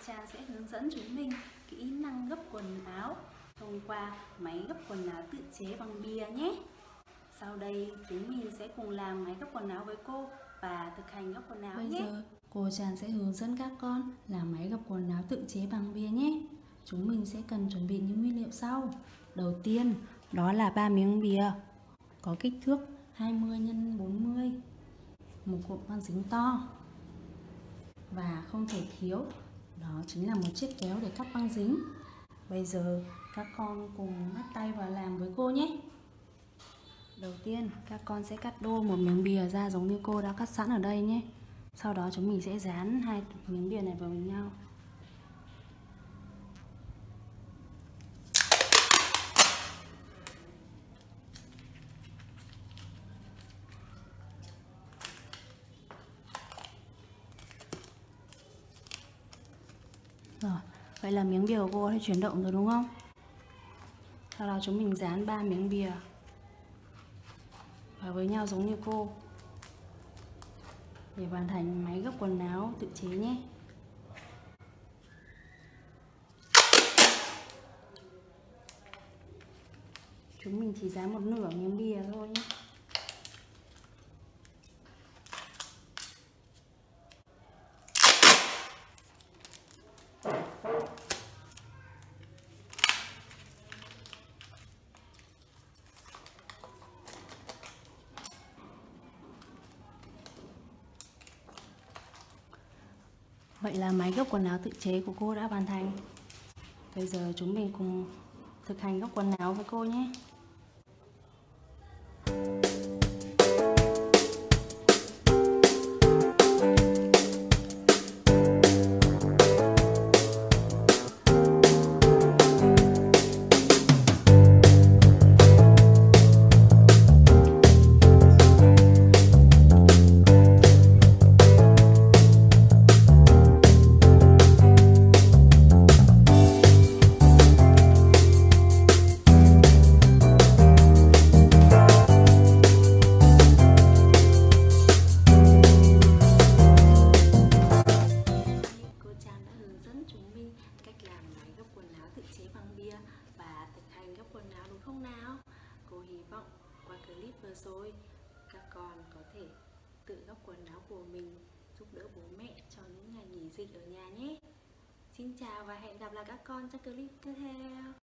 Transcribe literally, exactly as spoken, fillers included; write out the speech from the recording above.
Trang sẽ hướng dẫn chúng mình kỹ năng gấp quần áo thông qua máy gấp quần áo tự chế bằng bìa nhé. Sau đây chúng mình sẽ cùng làm máy gấp quần áo với cô và thực hành gấp quần áo Bây nhé. Bây giờ cô Trang sẽ hướng dẫn các con làm máy gấp quần áo tự chế bằng bìa nhé. Chúng mình sẽ cần chuẩn bị những nguyên liệu sau. Đầu tiên đó là ba miếng bìa có kích thước hai mươi nhân bốn mươi, một cuộn băng dính to, và không thể thiếu đó chính là một chiếc kéo để cắt băng dính. Bây giờ các con cùng bắt tay vào làm với cô nhé. Đầu tiên các con sẽ cắt đôi một miếng bìa ra giống như cô đã cắt sẵn ở đây nhé. Sau đó chúng mình sẽ dán hai miếng bìa này vào với nhau. Rồi, vậy là miếng bìa của cô đã chuyển động rồi đúng không? Sau đó chúng mình dán ba miếng bìa vào với nhau giống như cô để hoàn thành máy gấp quần áo tự chế nhé. Chúng mình chỉ dán một nửa miếng bìa thôi nhé. Vậy là máy gấp quần áo tự chế của cô đã hoàn thành. Bây giờ chúng mình cùng thực hành gấp quần áo với cô nhé. Tự chế bằng bìa và thực hành gấp quần áo đúng không nào? Cô hy vọng qua clip vừa rồi các con có thể tự gấp quần áo của mình, giúp đỡ bố mẹ trong những ngày nghỉ dịch ở nhà nhé. Xin chào và hẹn gặp lại các con trong clip tiếp theo.